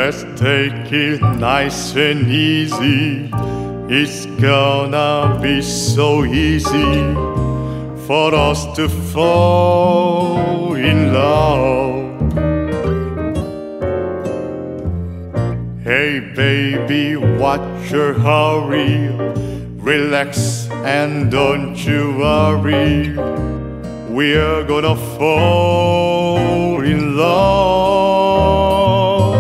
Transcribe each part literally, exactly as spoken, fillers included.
Let's take it nice and easy. It's gonna be so easy for us to fall in love. Hey baby, what's your hurry? Relax and don't you worry. We're gonna fall in love.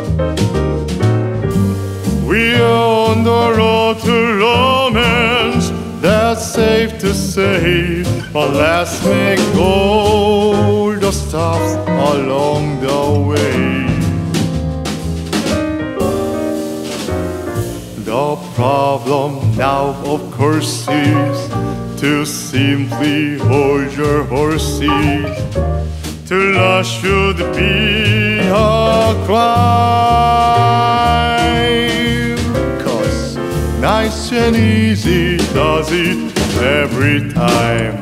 We're on the road to romance, that's safe to say. But let's make all the stops along the way. The problem now, of course, is to simply hold your horses. To love should be a crime, 'cause nice and easy does it every time.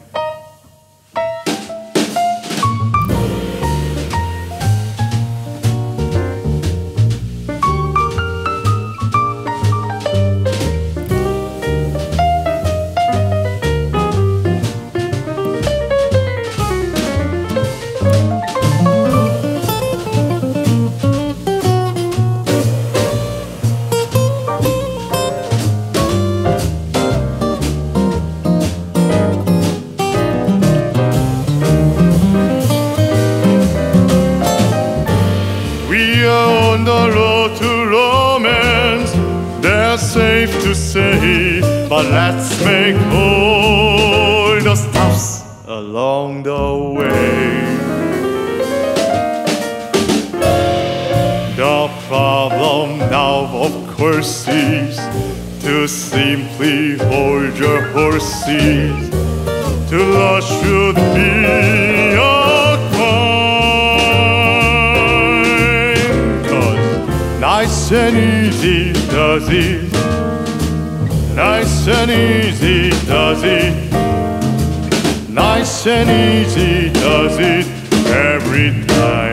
We are on the road to romance, that's safe to say. But let's make all the stops along the way. The problem now, of course, is to simply hold your horses. To love should be a nice and easy does it, nice and easy does it, nice and easy does it every time.